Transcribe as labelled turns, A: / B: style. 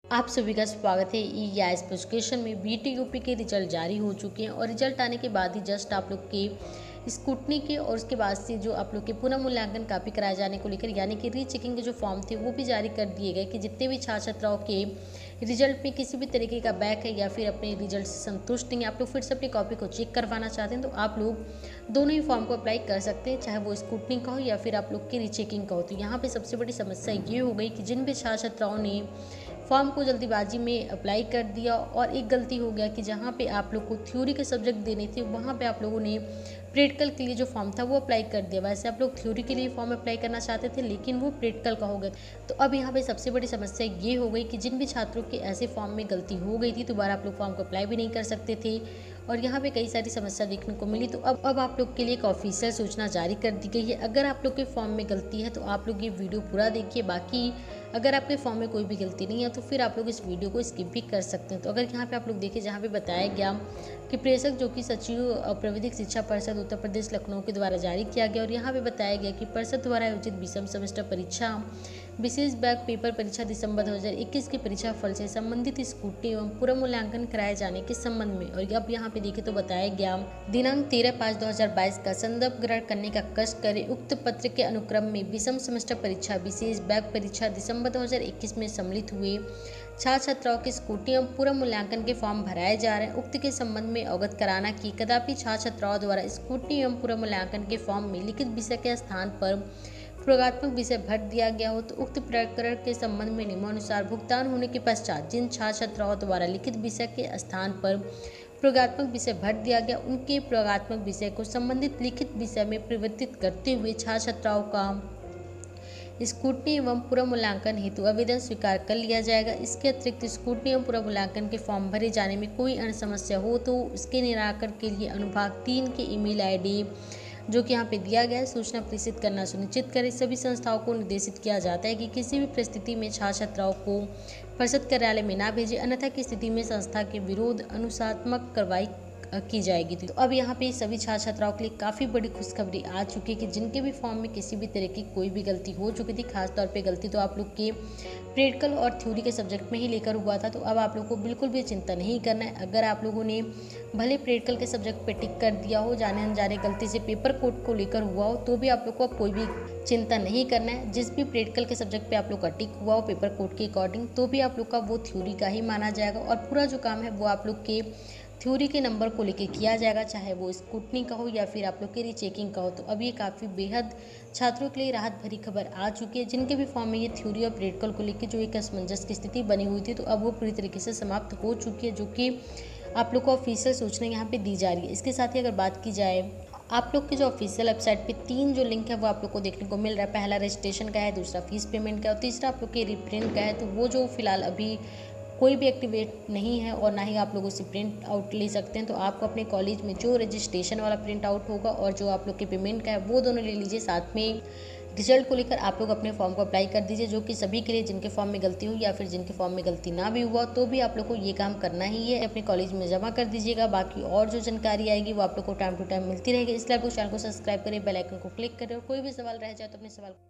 A: आप सभी का स्वागत है ई-आईएस एजुकेशन में। बीटी यूपी के रिजल्ट जारी हो चुके हैं और रिजल्ट आने के बाद ही जस्ट आप लोग के स्कूटनी के और उसके बाद से जो आप लोग के पुनः मूल्यांकन कापी कराए जाने को लेकर यानी कि रीचेकिंग के जो फॉर्म थे वो भी जारी कर दिए गए कि जितने भी छात्र छात्राओं के रिजल्ट में किसी भी तरीके का बैक है या फिर अपने रिजल्ट से संतुष्ट नहीं, आप लोग फिर से अपनी कॉपी को चेक करवाना चाहते हैं तो आप लोग दोनों ही फॉर्म को अप्लाई कर सकते हैं, चाहे वो स्कूटनी का हो या फिर आप लोग की रीचेकिंग का हो। तो यहाँ पे सबसे बड़ी समस्या ये हो गई कि जिन भी छात्र छात्राओं ने फॉर्म को जल्दीबाजी में अप्लाई कर दिया और एक गलती हो गया कि जहाँ पे आप लोग को थ्योरी के सब्जेक्ट देने थे वहाँ पे आप लोगों ने प्रैक्टिकल के लिए जो फॉर्म था वो अप्लाई कर दिया। वैसे आप लोग थ्योरी के लिए फॉर्म अप्लाई करना चाहते थे लेकिन वो प्रैक्टिकल का हो गया। तो अब यहाँ पे सबसे बड़ी समस्या ये हो गई कि जिन भी छात्रों के ऐसे फॉर्म में गलती हो गई थी दोबारा आप लोग फॉर्म को अप्लाई भी नहीं कर सकते थे और यहाँ पे कई सारी समस्या देखने को मिली। तो अब आप लोग के लिए एक ऑफिशियल सूचना जारी कर दी गई है। अगर आप लोग के फॉर्म में गलती है तो आप लोग ये वीडियो पूरा देखिए, बाकी अगर आपके फॉर्म में कोई भी गलती नहीं है तो फिर आप लोग इस वीडियो को स्किप भी कर सकते हैं। तो अगर यहाँ पे आप लोग देखिए जहाँ पे बताया गया कि प्रेषक जो कि सचिव प्राविधिक शिक्षा परिषद उत्तर प्रदेश लखनऊ के द्वारा जारी किया गया और यहाँ पे बताया गया कि परिषद द्वारा आयोजित विषम सेमेस्टर परीक्षा विशेष बैक पेपर परीक्षा दिसंबर 2021 की परीक्षा फल से संबंधित स्कूटी एवं पूर्व मूल्यांकन कराए जाने के संबंध में। और अब यहाँ पे देखें तो बताया गया दिनांक 13/5/2022 का संदर्भ ग्रहण करने का कष्ट करे। उक्त पत्र के अनुक्रम में विषम सेमेस्टर परीक्षा विशेष बैक परीक्षा दिसंबर 2021 में सम्मिलित हुए छात्र छात्राओं के स्कूटी एवं पूर्व मूल्यांकन के फॉर्म भराए जा रहे हैं। उक्त के संबंध में अवगत कराना कि कदापि छात्र छात्राओं द्वारा स्कूटी एवं पूर्व मूल्यांकन के फॉर्म में लिखित विषय के स्थान पर प्रयोगात्मक विषय भर दिया गया हो तो उक्त प्रकरण के संबंध में नियमानुसार भुगतान होने के पश्चात जिन छात्र छात्राओं द्वारा लिखित विषय के स्थान पर प्रयोगात्मक विषय भर दिया गया उनके प्रयोगात्मक विषय को संबंधित लिखित विषय में परिवर्तित करते हुए छात्र छात्राओं का स्कूटनी एवं पूर्व मूल्यांकन हेतु आवेदन स्वीकार कर लिया जाएगा। इसके अतिरिक्त स्कूटनी एवं पूर्व मूल्यांकन के फॉर्म भरे जाने में कोई अन्य समस्या हो तो उसके निराकरण के लिए अनुभाग 3 के ईमेल आईडी जो कि यहाँ पे दिया गया है सूचना प्रेषित करना सुनिश्चित करें। सभी संस्थाओं को निर्देशित किया जाता है कि किसी भी परिस्थिति में छात्र छात्राओं को परिषद कार्यालय में ना भेजें, अन्यथा की स्थिति में संस्था के विरोध अनुशासनात्मक कार्रवाई की जाएगी। तो अब यहाँ पे सभी छात्र छात्राओं के लिए काफ़ी बड़ी खुशखबरी आ चुकी है कि जिनके भी फॉर्म में किसी भी तरह की कोई भी गलती हो चुकी थी, खासतौर पे गलती तो आप लोग के प्रैक्टिकल और थ्योरी के सब्जेक्ट में ही लेकर हुआ था, तो अब आप लोग को बिल्कुल भी चिंता नहीं करना है। अगर आप लोगों ने भले प्रैक्टिकल के सब्जेक्ट पे टिक कर दिया हो, जाने अनजाने गलती से पेपर कोड को लेकर हुआ हो, तो भी आप लोग को कोई भी चिंता नहीं करना है। जिस भी प्रैक्टिकल के सब्जेक्ट पे आप लोग का टिक हुआ हो पेपर कोड के अकॉर्डिंग, तो भी आप लोग का वो थ्योरी का ही माना जाएगा और पूरा जो काम है वो आप लोग के थ्योरी के नंबर को लेके किया जाएगा, चाहे वो स्कूटनी का हो या फिर आप लोग के रीचेकिंग का हो। तो अब ये काफ़ी बेहद छात्रों के लिए राहत भरी खबर आ चुकी है। जिनके भी फॉर्म में ये थ्योरी और प्रैक्टिकल को लेकर जो एक असमंजस की स्थिति बनी हुई थी तो अब वो पूरी तरीके से समाप्त हो चुकी है, जो कि आप लोग को ऑफिशियल सूचना यहाँ पे दी जा रही है। इसके साथ ही अगर बात की जाए आप लोग की जो ऑफिशियल वेबसाइट पे 3 जो लिंक है वो आप लोग को देखने को मिल रहा है। पहला रजिस्ट्रेशन का है, दूसरा फीस पेमेंट का और तीसरा आप लोग के रिप्रिंट का है। तो वो जो फिलहाल अभी कोई भी एक्टिवेट नहीं है और ना ही आप लोग उसे प्रिंट आउट ले सकते हैं। तो आपको अपने कॉलेज में जो रजिस्ट्रेशन वाला प्रिंट आउट होगा और जो आप लोग के पेमेंट का है वो दोनों ले लीजिए। साथ में रिजल्ट को लेकर आप लोग अपने फॉर्म को अप्लाई कर दीजिए, जो कि सभी के लिए जिनके फॉर्म में गलती हुई या फिर जिनके फॉर्म में गलती ना भी हुआ तो भी आप लोग को ये काम करना ही है, अपने कॉलेज में जमा कर दीजिएगा। बाकी और जो जानकारी आएगी वो आप लोग को टाइम टू टाइम मिलती रहेगी। इसलिए आप लोग चैनल को सब्सक्राइब करें, बेल आइकन को क्लिक करें और कोई भी सवाल रह जाए तो अपने सवाल